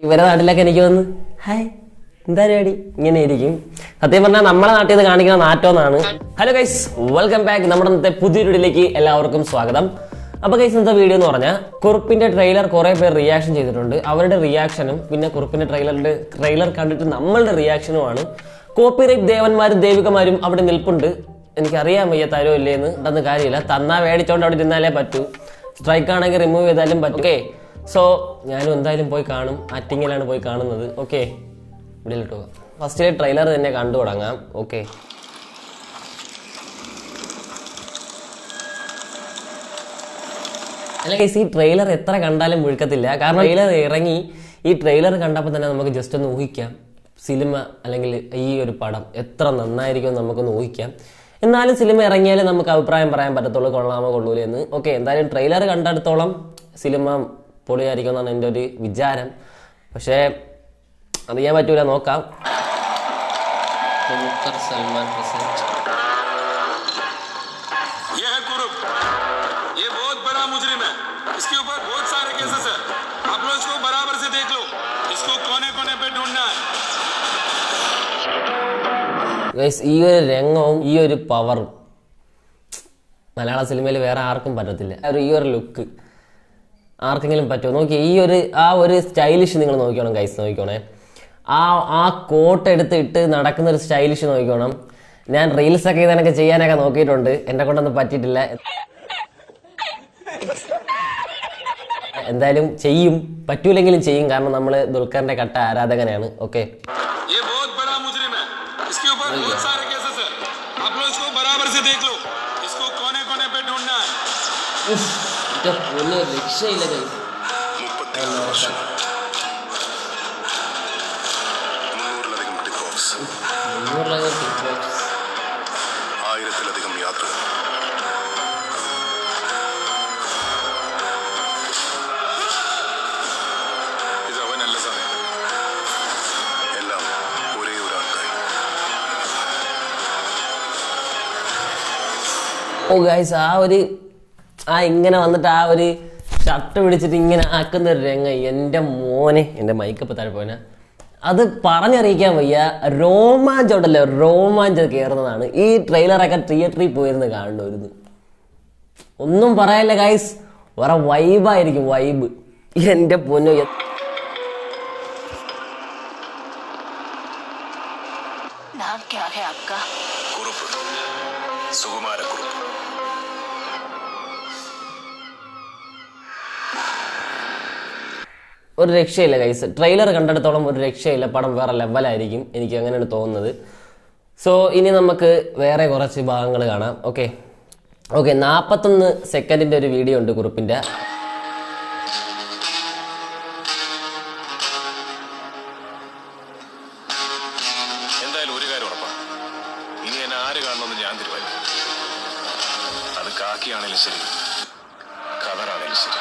ഇവരെ നാട്ടിലൊക്കെ എനിക്ക് വന്ന് ഹായ് എന്താ പരിപാടി ഇങ്ങനെ ഇരിക്കും. സത്യം പറഞ്ഞാൽ നമ്മളെ നാട്ടിൽ നിന്ന് കാണിക്കുന്ന നാറ്റോന്നാണ്. Hello guys, welcome back. നമ്മുടെ ഇന്നത്തെ പുതിയ വീഡിയോയിലേക്ക് എല്ലാവർക്കും സ്വാഗതം. അപ്പൊ ഗൈസ്, ഇന്നത്തെ വീഡിയോ എന്ന് പറഞ്ഞാൽ കുറുപ്പിന്റെ ട്രെയിലർ കുറെ പേർ റിയാക്ഷൻ ചെയ്തിട്ടുണ്ട്. അവരുടെ റിയാക്ഷനും പിന്നെ കുറുപ്പിന്റെ ട്രെയിലർ കണ്ടിട്ട് നമ്മളുടെ റിയാക്ഷനുമാണ്. കോപ്പിറൈറ്റ് ദേവന്മാരും ദേവികമാരും അവിടെ നിൽപ്പുണ്ട്. എനിക്കറിയാൻ വയ്യ തരോ ഇല്ലേന്ന്, അതൊന്നും കാര്യമില്ല. തന്നാ മേടിച്ചോണ്ട് അവിടെ ഇരുന്നാലേ പറ്റൂ. സ്ട്രൈക്ക് ആണെങ്കിൽ റിമൂവ് ചെയ്താലും പറ്റും. ഓക്കെ, സോ ഞാനും എന്തായാലും പോയി കാണും. ആറ്റിങ്ങിലാണ് പോയി കാണുന്നത്. ഓക്കെ, ഇവിടെ ഇട്ടോ ഫസ്റ്റ് ട്രെയിലർ തന്നെ കണ്ടു തുടങ്ങാം. ഓക്കെ, അല്ല ഗൈസ്, ഈ ട്രെയിലർ എത്ര കണ്ടാലും മുഴുക്കത്തില്ല. കാരണം ട്രെയിലർ ഇറങ്ങി ഈ ട്രെയിലർ കണ്ടപ്പോൾ തന്നെ നമുക്ക് ജസ്റ്റ് ഒന്ന് ഊഹിക്കാം സിനിമ അല്ലെങ്കിൽ ഈ ഒരു പടം എത്ര നന്നായിരിക്കും നമുക്കൊന്ന് ഊഹിക്കാം. എന്നാലും സിനിമ ഇറങ്ങിയാലും നമുക്ക് അഭിപ്രായം പറയാൻ പറ്റത്തുള്ളൂ, കൊള്ളാമോ കൊള്ളൂലേ എന്ന്. ഓക്കെ, എന്തായാലും ട്രെയിലർ കണ്ടെടുത്തോളം സിനിമ പൊളിയായിരിക്കും എന്നാണ് എൻ്റെ ഒരു വിചാരം. പക്ഷേ അറിയാൻ പറ്റൂല, നോക്കാം. സൽമാൻ പ്രസന്റ്. ये बहुत बड़ा मुजरिम है, इसके ऊपर बहुत सारे केसेस है. आप लोग इसको बराबर से देख लो, इसको कोने-कोने पे ढूंढना है. ഗൈസ്, ഈ ഒരു രംഗവും ഈ ഒരു പവറും മലയാള സിനിമയിൽ വേറെ ആർക്കും പറ്റത്തില്ല. ഈ ഒരു ലുക്ക് ആർക്കെങ്കിലും പറ്റുമോ നോക്കി. ആ ഒരു സ്റ്റൈലിഷ് നിങ്ങൾ നോക്കിക്കോണം ഗൈസ്, നോക്കിക്കോണേ. ആ കോട്ട് എടുത്തിട്ട് നടക്കുന്ന ഒരു സ്റ്റൈലിഷ് നോക്കിക്കോണം. ഞാൻ റീൽസൊക്കെ ഇതിനൊക്കെ ചെയ്യാനൊക്കെ നോക്കിയിട്ടുണ്ട്, എന്നെ കൊണ്ടൊന്നും പറ്റിയിട്ടില്ല. എന്തായാലും ചെയ്യും, പറ്റൂലെങ്കിലും ചെയ്യും. കാരണം നമ്മള് ദുൽഖറിന്റെ കട്ട ആരാധകനാണ്. ഓക്കെ, രക്ഷയില്ല ഗൈസ്. 36 വർഷം, 300-ലധികം ടിക് ബോക്സ്, 1000-ലധികം യാത്രകൾ. ഇത് അവനല്ല സാറേ, എല്ലാം ഒരേ ഒരാൾക്കായി. ഓ ഗൈസ്, ഇങ്ങനെ വന്നിട്ട് ആ ഒരു ഷർട്ട് പിടിച്ചിട്ട് ഇങ്ങനെ ആക്കുന്ന ഒരു രംഗം, എൻ്റെ മോനെ, എൻ്റെ മൈക്കപ്പ് താഴെ പോന, അത് പറഞ്ഞറിയിക്കാൻ വയ്യ. രോമാഞ്ചം ഉണ്ടല്ലോ, രോമാഞ്ചം കയറുന്നതാണ്. ഈ ട്രെയിലറൊക്കെ തിയേറ്ററിൽ പോയിരുന്ന് കാണുമായിരുന്നു. ഒന്നും പറയാനില്ല ഗൈസ്, വേറെ വൈബായിരിക്കും, വൈബ്. എൻ്റെ പൊന്നു, ഒരു രക്ഷയില്ല ഗൈസ്. ട്രെയിലർ കണ്ടെടുത്തോളം ഒരു രക്ഷയില്ല. പടം വേറെ ലെവലായിരിക്കും, എനിക്ക് അങ്ങനെയാണ് തോന്നുന്നത്. സോ ഇനി നമുക്ക് വേറെ കുറച്ച് ഭാഗങ്ങൾ കാണാം. ഓക്കെ, 41 സെക്കൻഡിന്റെ ഒരു വീഡിയോ ഉണ്ട് കുറിപ്പിന്റെ. എന്തായാലും ഒരു കാര്യം ഉറപ്പാണ്, ഇനി എന്നെ ആര് കാണണമെന്ന് ഞാൻ തീരുമാനിക്കും. അത് കാക്കിയാണേലും ശരി, കവറാണേലും ശരി.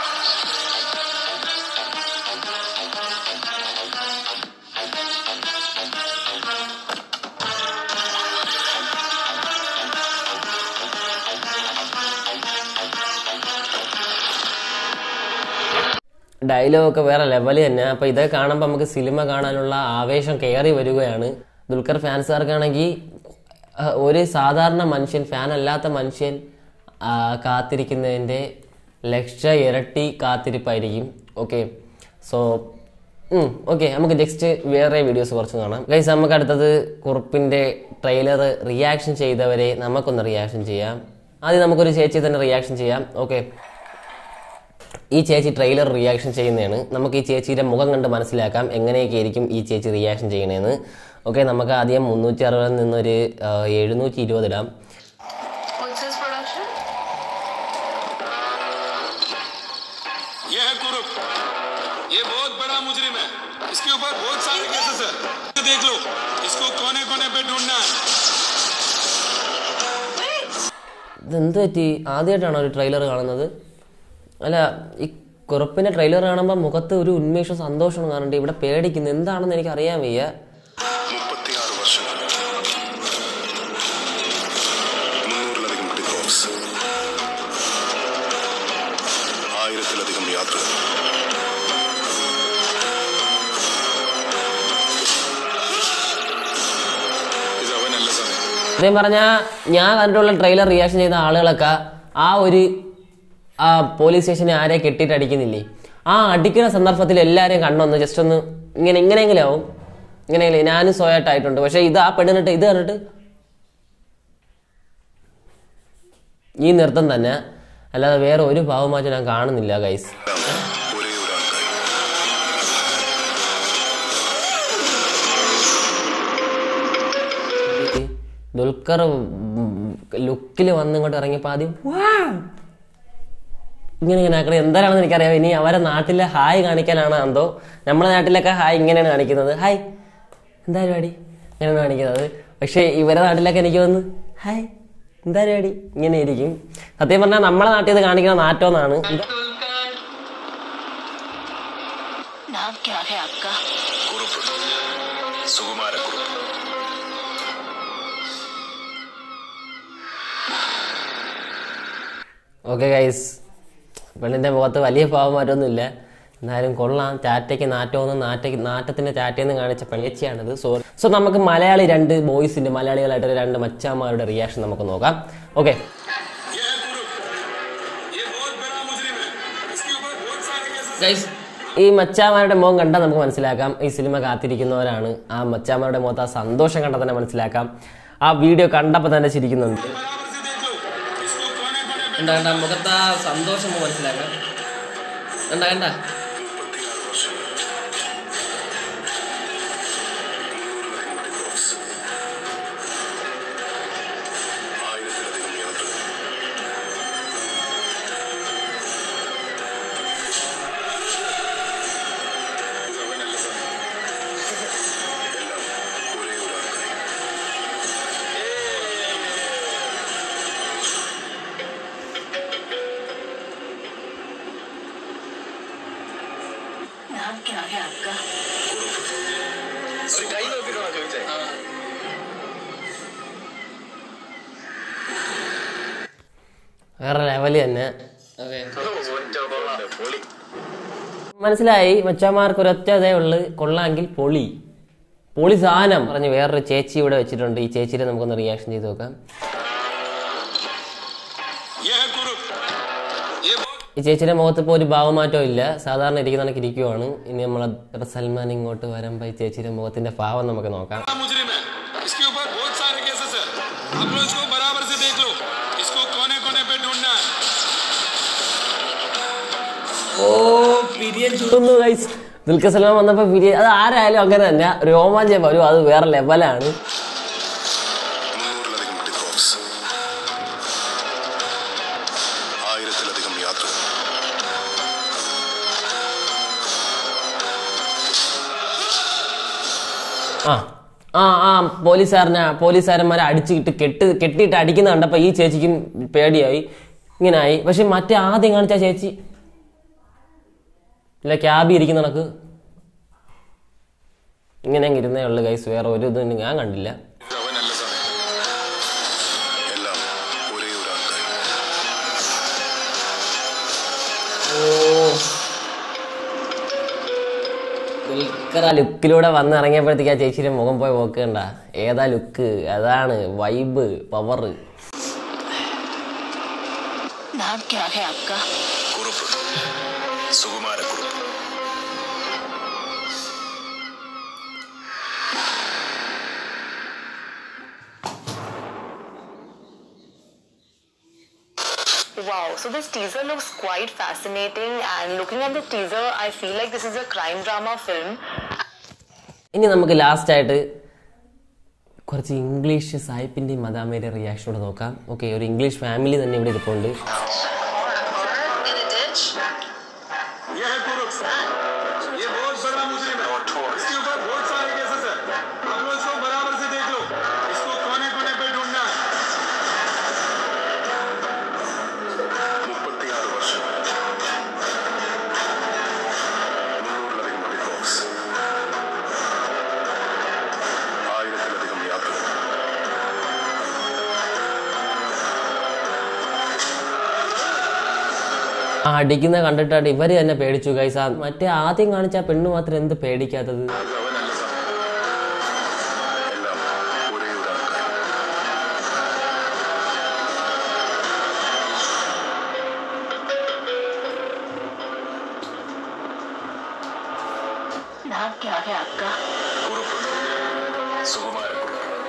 ഡയലോഗൊക്കെ വേറെ ലെവല് തന്നെ. അപ്പൊ ഇതൊക്കെ കാണുമ്പോൾ നമുക്ക് സിനിമ കാണാനുള്ള ആവേശം കയറി വരികയാണ്. ദുൽഖർ ഫാൻസുകാർക്കാണെങ്കിൽ ഒരു സാധാരണ മനുഷ്യൻ, ഫാൻ അല്ലാത്ത മനുഷ്യൻ കാത്തിരിക്കുന്നതിൻ്റെ ഇരട്ടി കാത്തിരിപ്പായിരിക്കും. ഓക്കെ, സോ ഓക്കെ, നമുക്ക് നെക്സ്റ്റ് വേറെ വീഡിയോസ് കുറച്ച് കാണാം ഗൈസ്. നമുക്ക് അടുത്തത് കുറുപ്പിന്റെ ട്രെയിലർ റിയാക്ഷൻ ചെയ്തവരെ നമുക്കൊന്ന് റിയാക്ഷൻ ചെയ്യാം. ആദ്യം നമുക്കൊരു ചേച്ചി തന്നെ റിയാക്ഷൻ ചെയ്യാം. ഓക്കെ, ഈ ചേച്ചി ട്രെയിലർ റിയാക്ഷൻ ചെയ്യുന്നതാണ്. നമുക്ക് ഈ ചേച്ചിയുടെ മുഖം കണ്ട് മനസ്സിലാക്കാം എങ്ങനെയൊക്കെ ആയിരിക്കും ഈ ചേച്ചി റിയാക്ഷൻ ചെയ്യണേന്ന്. ഓക്കെ, നമുക്ക് ആദ്യം 360 നിന്നൊരു 720 ഇടാം. ഇതെന്ത് പറ്റി? ആദ്യമായിട്ടാണോ ഒരു ട്രെയിലർ കാണുന്നത്? അല്ല, ഈ കുറുപ്പിന്റെ ട്രെയിലർ കാണുമ്പോൾ മുഖത്ത് ഒരു ഉന്മേഷം, സന്തോഷം കാണുന്നുണ്ട്. ഇവിടെ പേടിക്കുന്നത് എന്താണെന്ന് എനിക്ക് അറിയാൻ വയ്യ. 36 വർഷം, 300-ലധികം ടിക് ബോക്സ്, 1000-ലധികം യാത്രകൾ. സത്യം പറഞ്ഞാൽ ഞാൻ കണ്ടിട്ടുള്ള ട്രെയിലർ റിയാക്ഷൻ ചെയ്ത ആളുകളൊക്കെ ആ പോലീസ് സ്റ്റേഷനെ ആരെ കെട്ടിയിട്ട് അടിക്കുന്നില്ലേ, ആ അടിക്കുന്ന സന്ദർഭത്തിൽ എല്ലാവരെയും കണ്ണൊന്ന് ജസ്റ്റ് ഒന്ന് ഇങ്ങനെയെങ്കിലും ആവും, ഇങ്ങനെയെങ്കിലും ഞാനും സ്വയമായിട്ടായിട്ടുണ്ട്. പക്ഷെ ഇത് ആ പെണ്ണിട്ട് ഇത് കണ്ടിട്ട് ഈ നൃത്തം തന്നെ, അല്ലാതെ വേറെ ഒരു ഭാവമാറ്റം ഞാൻ കാണുന്നില്ല ഗൈസ്. ദുൽഖർ ലുക്കിൽ വന്ന് ഇങ്ങോട്ട് ഇറങ്ങിയപ്പോൾ ആദ്യം ഇങ്ങനെ ആക്കണം. എന്താണെന്ന് എനിക്കറിയാം. ഇനി അവരെ നാട്ടിലെ ഹായ് കാണിക്കാനാണ് എന്തോ. നമ്മുടെ നാട്ടിലൊക്കെ ഹായ് ഇങ്ങനെയാണ് കാണിക്കുന്നത്, ഹായ് എന്താ പരിപാടി ഇങ്ങനെയാണ് കാണിക്കുന്നത്. പക്ഷെ ഇവരെ നാട്ടിലൊക്കെ എനിക്ക് വന്ന് ഹായ് എന്താ പരിപാടി ഇങ്ങനെ ഇരിക്കും. സത്യം പറഞ്ഞാൽ നമ്മളെ നാട്ടിൽ ഇത് കാണിക്കുന്ന നാറ്റോന്നാണ്. ഓക്കെ ഗൈസ്, പെണ്ണിന്റെ മുഖത്ത് വലിയ പാവമാറ്റൊന്നുമില്ല, എന്നാലും കൊള്ളാം. ടാറ്റയ്ക്ക് നാറ്റോന്നും നാറ്റത്തിന്റെ ടാറ്റയെന്ന് കാണിച്ച പെണ്ണച്ചിയാണിത്. സോ നമുക്ക് മലയാളികളായിട്ട് 2 മച്ചാന്മാരുടെ റിയാക്ഷൻ നമുക്ക് നോക്കാം. ഓക്കെ, ഗൈസ് ഈ മച്ചാന്മാരുടെ മുഖം കണ്ടാൽ നമുക്ക് മനസ്സിലാക്കാം ഈ സിനിമ കാത്തിരിക്കുന്നവരാണ്. ആ മച്ചാന്മാരുടെ മുഖത്ത് ആ സന്തോഷം കണ്ടാൽ തന്നെ മനസ്സിലാക്കാം. ആ വീഡിയോ കണ്ടപ്പോൾ തന്നെ ചിരിക്കുന്നുണ്ട്. കണ്ട മുഖത്ത് ആ സന്തോഷം മനസ്സിലാക്കാം. കണ്ട വേറെ ലെവല് തന്നെ. മനസ്സിലായി മച്ചാമാർക്ക് ഒരൊറ്റ അതേ ഉള്ളു, കൊള്ളാമെങ്കിൽ പൊളി സാധനം പറഞ്ഞ് വേറൊരു ചേച്ചി ഇവിടെ വെച്ചിട്ടുണ്ട്. ഈ ചേച്ചിയുടെ നമുക്കൊന്ന് റിയാക്ഷൻ ചെയ്ത് നോക്കാം. ഈ ചേച്ചിയുടെ മുഖത്ത് ഇപ്പോൾ ഒരു ഭാവമാറ്റവും ഇല്ല, സാധാരണ ഇരിക്കുന്നതൊക്കെ ഇരിക്കുവാണ്. ഇനി നമ്മളെ സൽമാൻ ഇങ്ങോട്ട് വരുമ്പോൾ ഈ ചേച്ചിയുടെ മുഖത്തിന്റെ ഭാവം നമുക്ക് നോക്കാം. ദുൽഖർ സൽമാൻ വന്നപ്പോ അത് ആരായാലും അങ്ങനെ തന്നെ രോമാഞ്ചം വരും, അത് വേറെ ലെവലാണ്. പോലീസുകാരന്മാരെ കെട്ടിയിട്ട് അടിക്കുന്ന കണ്ടപ്പോ ഈ ചേച്ചിക്കും പേടിയായി, ഇങ്ങനായി. പക്ഷെ മറ്റേ ആദ്യം കാണിച്ച ചേച്ചി ഇല്ല, ക്യാബി ഇരിക്കുന്ന കണക്ക് ഇങ്ങനെ ഇരുന്നേ ഉള്ളു ഗൈസ്. വേറെ ഒരു ഇതും ഞാൻ കണ്ടില്ല. ദുൽഖർ ആ ലുക്കിലൂടെ വന്നിറങ്ങിയപ്പോഴത്തേക്ക് ആ ചേച്ചിയുടെ മുഖം പോയി നോക്കണ്ട. ഏതാ ലുക്ക്, അതാണ് vibe, power. Wow, so this teaser looks quite fascinating, and looking at the teaser I feel like this is a crime drama film. ഇനി നമുക്ക് ലാസ്റ്റ് ആയിട്ട് കുറച്ച് ഇംഗ്ലീഷ് സായിപ്പിന്റെയും മദാമയുടെ റിയാക്ഷനോട് നോക്കാം. ഓക്കെ, ഒരു ഇംഗ്ലീഷ് ഫാമിലി തന്നെ ഇവിടെ ഇരിപ്പുണ്ട്. അടിക്കുന്ന കണ്ടിട്ടാണ് ഇവര് തന്നെ പേടിച്ചു ഗൈസ്. മറ്റേ ആദ്യം കാണിച്ച പെണ്ണ് മാത്രം എന്ത് പേടിക്കാത്തത്? नाम क्या है आपका? Kurup Sukumaran.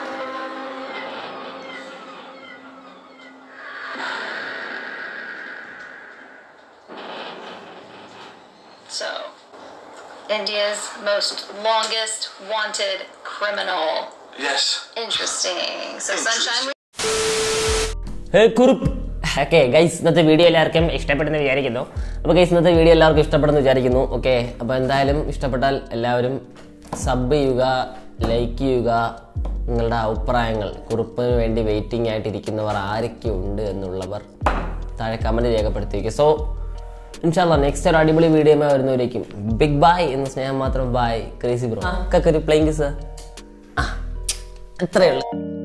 So, India's most longest wanted criminal. Yes. Interesting. So, Sunshine. Kurup. Okay guys, ഇന്നത്തെ വീഡിയോ എല്ലാവർക്കും ഇഷ്ടപ്പെടുന്ന വിചാരിക്കുന്നു. അപ്പോൾ ഗൈസ്, ഇന്നത്തെ വീഡിയോ എല്ലാവർക്കും ഇഷ്ടപ്പെടുന്നു വിചാരിക്കുന്നു. ഓക്കെ, അപ്പോൾ എന്തായാലും ഇഷ്ടപ്പെട്ടാൽ എല്ലാവരും സബ് ചെയ്യുക, ലൈക്ക് ചെയ്യുക. നിങ്ങളുടെ അഭിപ്രായങ്ങൾ, കുറുപ്പിന് വേണ്ടി വെയിറ്റിംഗ് ആയിട്ടിരിക്കുന്നവർ ആരൊക്കെ ഉണ്ട് എന്നുള്ളവർ താഴെ കമൻറ്റ് രേഖപ്പെടുത്തിയിരിക്കുക. സോ ഇൻഷാല്ലാ നെക്സ്റ്റ് ഒരു അടിപൊളി വീഡിയോ വരുന്നവരേക്കും ബിഗ് ബൈ എന്ന് സ്നേഹം മാത്രം. Bye crazy bro. ഒരു പ്ലെയിങ് സർ, അത്രയേ ഉള്ളൂ.